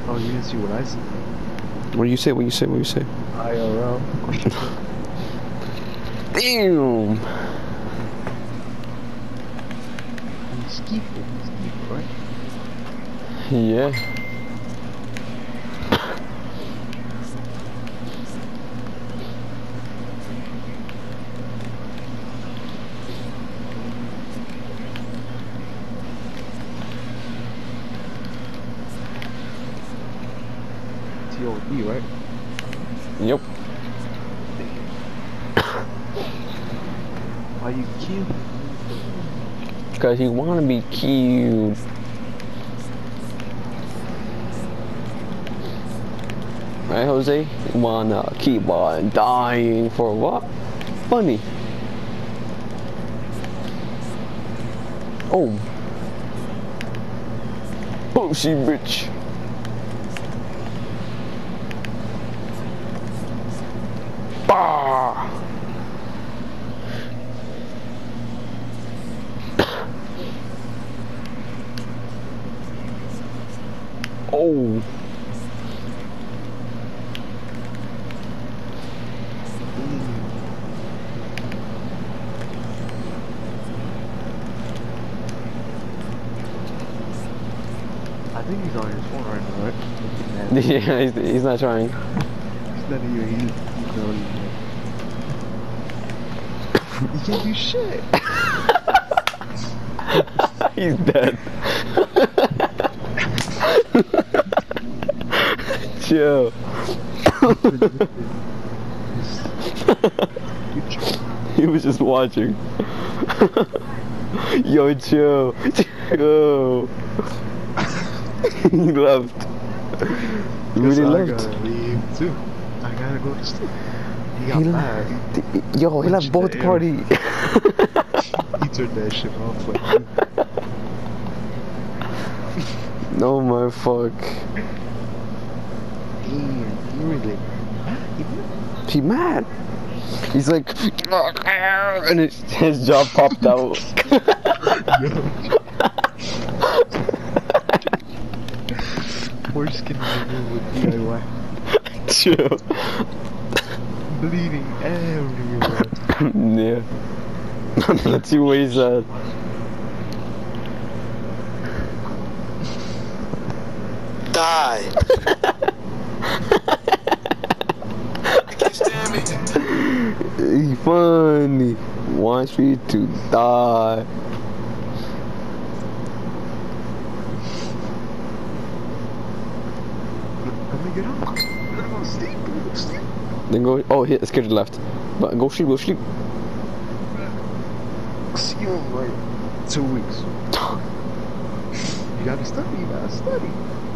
Oh, you didn't see what I said. What do you say? What do you say? What do you say? IRL. Damn. Ski, right? Yeah. TOD, right? Yep. Why you cute? Because you want to be cute. Right, Jose? You wanna keep on dying for what? Funny. Oh. Pussy bitch. Bah! Oh. I think he's on his phone right now, right? Yeah, he's not trying. He's not here. He's not He can't do shit. He's dead. Chill. He was just watching. Yo, chill. Chill. He left. He really left. I gotta leave too. I gotta go to sleep. He got mad. Yo, he left both party. He turned that shit off like you. No, my fuck. Damn, he really. He mad. He's like, and his jaw popped out. Worst can you do with DIY? Chill. Bleeding everywhere. Yeah. Let's see what he said. Die. He funny. Wants me to die. Let me get up. I'm gonna sleep. Sleep. Then go. Oh, hit. Let's get it left. But go sleep. Go sleep. See you in like 2 weeks. You gotta study. You gotta study.